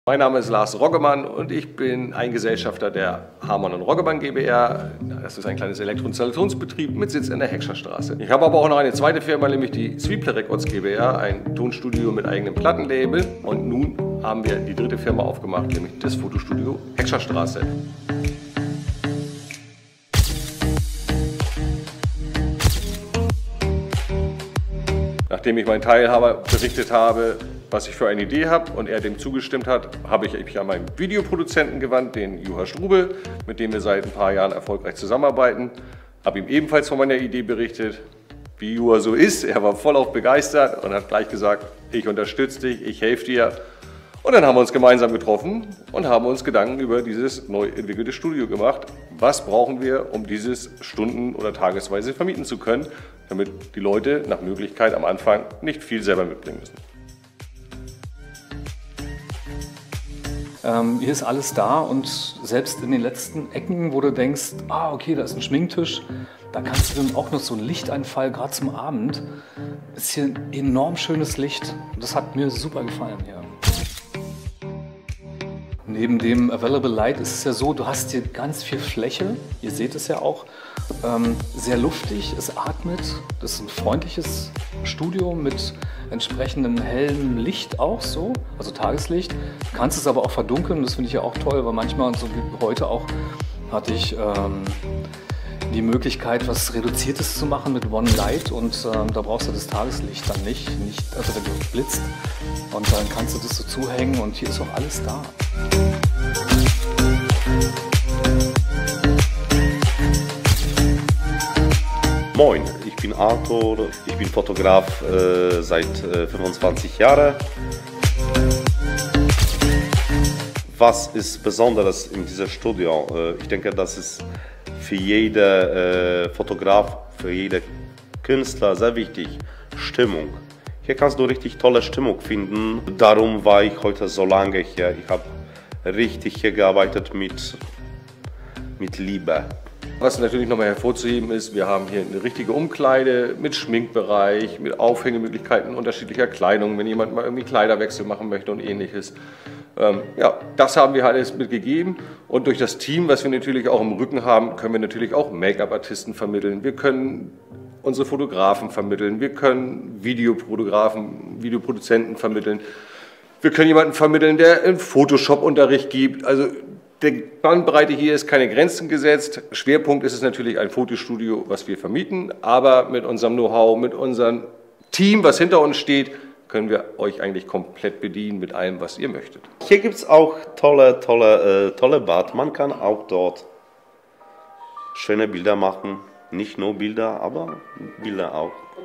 Mein Name ist Lars Roggemann und ich bin ein Gesellschafter der Hamann & Roggemann GbR. Das ist ein kleines Elektroinstallationsbetrieb mit Sitz in der Heckscherstraße. Ich habe aber auch noch eine zweite Firma, nämlich die Sweepler Records GbR, ein Tonstudio mit eigenem Plattenlabel. Und nun haben wir die dritte Firma aufgemacht, nämlich das Fotostudio Heckscherstraße. Nachdem ich meinen Teilhaber berichtet habe, was ich für eine Idee habe und er dem zugestimmt hat, habe ich mich an meinen Videoproduzenten gewandt, den Juha Strubel, mit dem wir seit ein paar Jahren erfolgreich zusammenarbeiten. Habe ihm ebenfalls von meiner Idee berichtet, wie Juha so ist. Er war vollauf begeistert und hat gleich gesagt, ich unterstütze dich, ich helfe dir. Und dann haben wir uns gemeinsam getroffen und haben uns Gedanken über dieses neu entwickelte Studio gemacht. Was brauchen wir, um dieses stunden- oder tagesweise vermieten zu können, damit die Leute nach Möglichkeit am Anfang nicht viel selber mitbringen müssen. Hier ist alles da und selbst in den letzten Ecken, wo du denkst, okay, da ist ein Schminktisch, da kannst du dann auch noch so einen Lichteinfall, gerade zum Abend, ist hier ein enorm schönes Licht und das hat mir super gefallen hier. Neben dem Available Light ist es ja so, du hast hier ganz viel Fläche, ihr seht es ja auch, sehr luftig, es atmet, das ist ein freundliches Studio mit entsprechendem hellem Licht auch so, also Tageslicht. Du kannst es aber auch verdunkeln, das finde ich ja auch toll, weil manchmal, so wie heute auch, hatte ich die Möglichkeit, was Reduziertes zu machen mit One Light und da brauchst du das Tageslicht dann nicht, also wenn du blitzt und dann kannst du das so zuhängen und hier ist auch alles da. Moin, ich bin Arthur, ich bin Fotograf seit 25 Jahren. Was ist Besonderes in diesem Studio? Ich denke, das ist für jeden Fotograf, für jeden Künstler sehr wichtig. Stimmung. Hier kannst du richtig tolle Stimmung finden. Darum war ich heute so lange hier. Ich habe richtig hier gearbeitet mit Liebe. Was natürlich nochmal hervorzuheben ist, wir haben hier eine richtige Umkleide mit Schminkbereich, mit Aufhängemöglichkeiten unterschiedlicher Kleidung, wenn jemand mal irgendwie Kleiderwechsel machen möchte und ähnliches. Ja, das haben wir alles mitgegeben und durch das Team, was wir natürlich auch im Rücken haben, können wir natürlich auch Make-up-Artisten vermitteln. Wir können unsere Fotografen vermitteln, wir können Videofotografen, Videoproduzenten vermitteln. Wir können jemanden vermitteln, der einen Photoshop-Unterricht gibt. Also der Bandbreite hier ist keine Grenzen gesetzt. Schwerpunkt ist es natürlich ein Fotostudio, was wir vermieten, aber mit unserem Know-how, mit unserem Team, was hinter uns steht, können wir euch eigentlich komplett bedienen mit allem, was ihr möchtet. Hier gibt es auch tolle Bad. Man kann auch dort schöne Bilder machen. Nicht nur Bilder, aber Bilder auch.